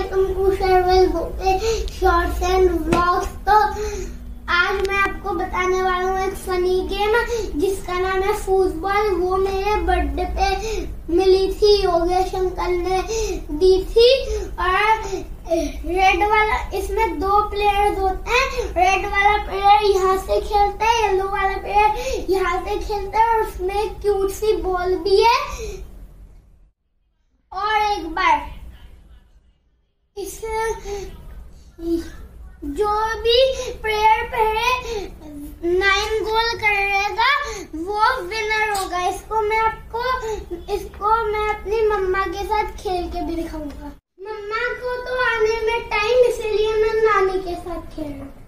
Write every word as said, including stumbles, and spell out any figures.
Welcome to सर्वल shorts and vlogs. तो आज मैं आपको बताने वाला हूँ एक फनी गेम जिसका नाम है फुटबॉल। वो मेरे बर्थडे पे मिली थी, योगेश अंकल ने दी थी। और रेड वाला, इसमें दो प्लेयर्स होते हैं। रेड वाला प्लेयर यहाँ से खेलता है, येलो वाला प्लेयर यहाँ से खेलता है। और उसमें एक क्यूट सी बॉल भी है। और एक बार इस जो भी प्लेयर पहले नाइन गोल करेगा वो विनर होगा। इसको मैं आपको इसको मैं अपनी मम्मा के साथ खेल के भी दिखाऊंगा। मम्मा को तो आने में टाइम, इसीलिए मैं नानी के साथ खेल रहा हूँ।